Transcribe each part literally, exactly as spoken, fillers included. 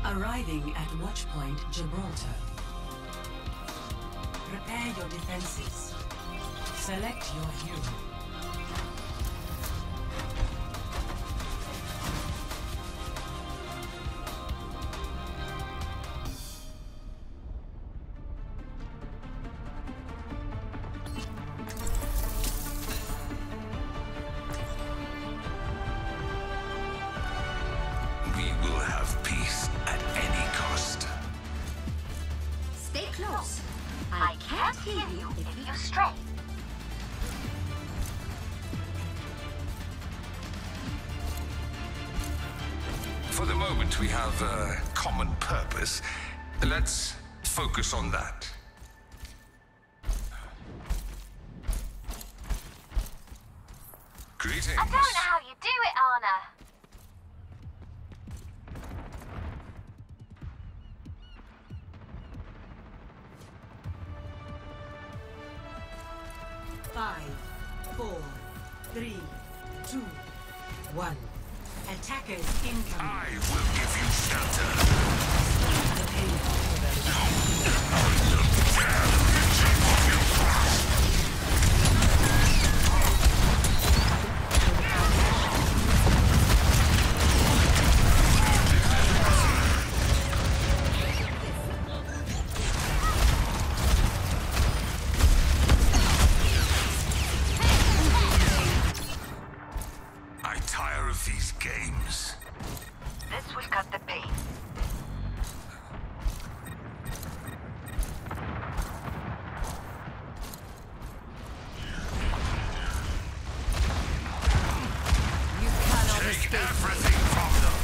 Arriving at Watchpoint Gibraltar. Prepare your defenses. Select your hero. For the moment, we have a common purpose. Let's focus on that. Greetings. I don't know how you do it, Anna. Five, four, three, two, one. Attackers incoming. I will give you shelter. I tire of these games. This will cut the pain. You cannot Take escape everything from them.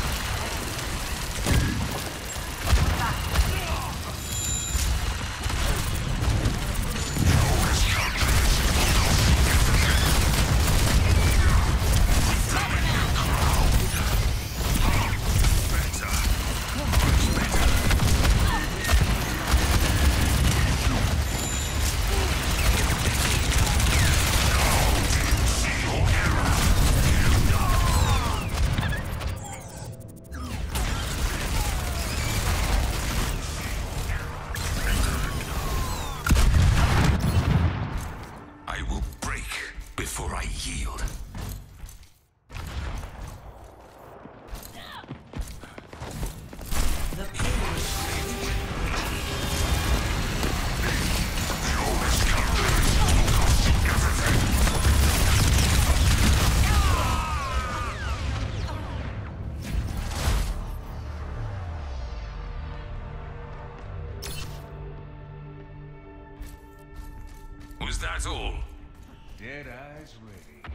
Was that all? Dead eyes ready.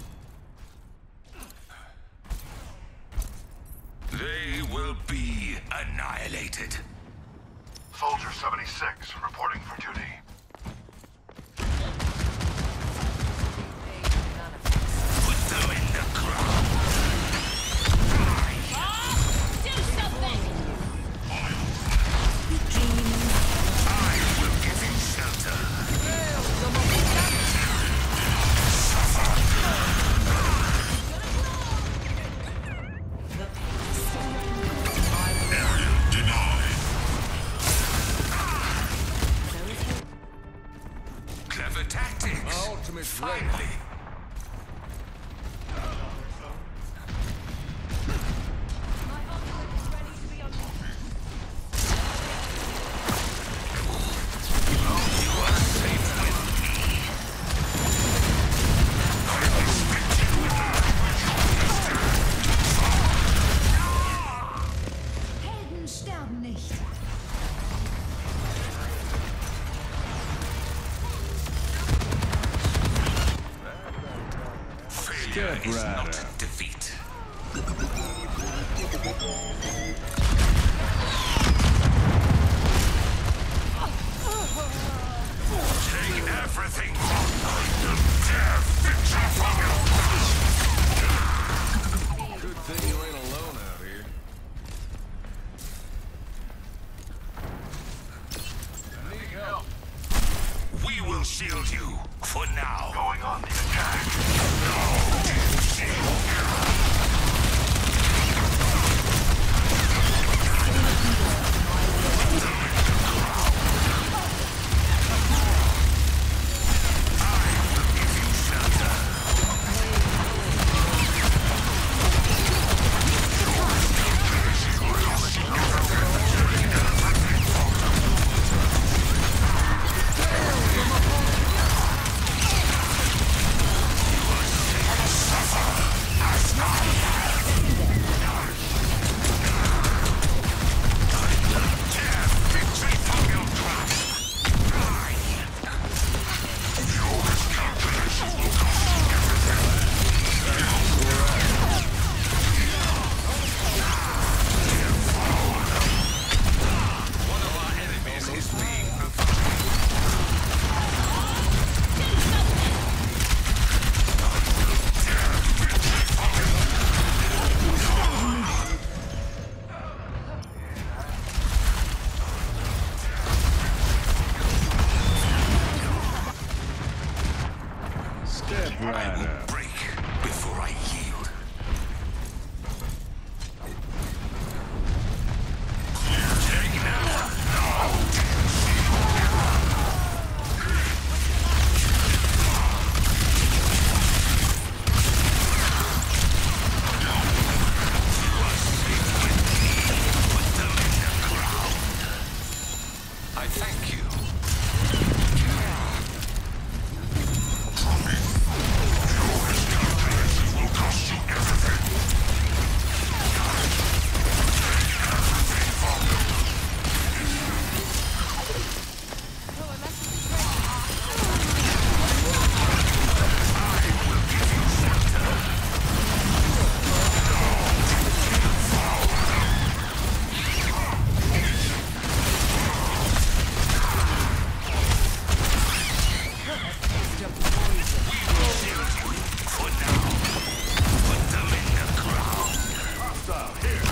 They will be annihilated. Soldier seventy-six, reporting for duty. Put them in the ground. Do something! I will give you shelter. Clever tactics. My ultimate's ready. Finally. Helden sterben nicht. Failure Step is right not up. defeat. Take everything from them. Dare venture from your Good thing you ain't alone out here. I need help. We will shield you for now. Going on the attack. hostile. Here.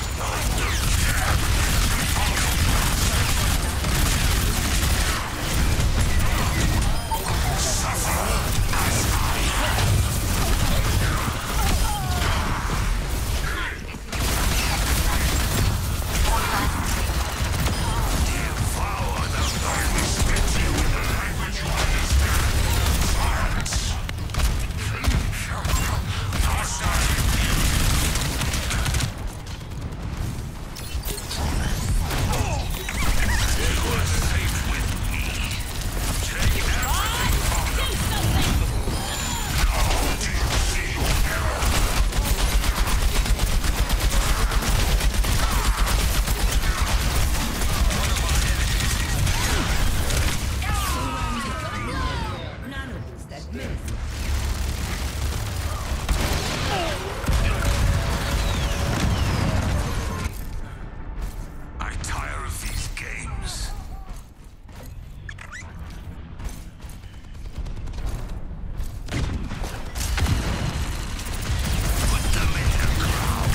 I tire of these games. Put them in the ground.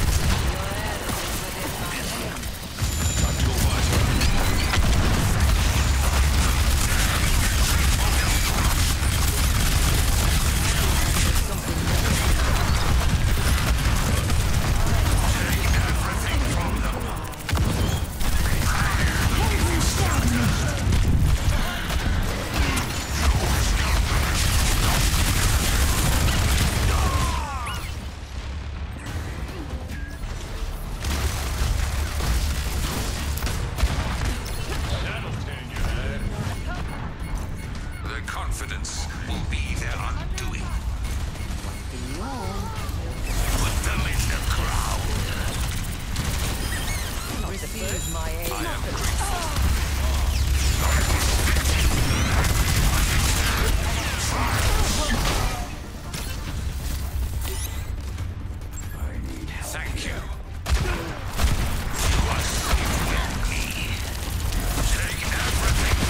Their confidence will be their undoing. Put them in the ground. Receive my aid. I am grateful. Thank you. You are safe with me. Take everything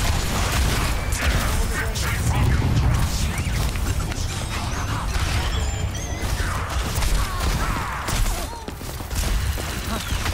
from them.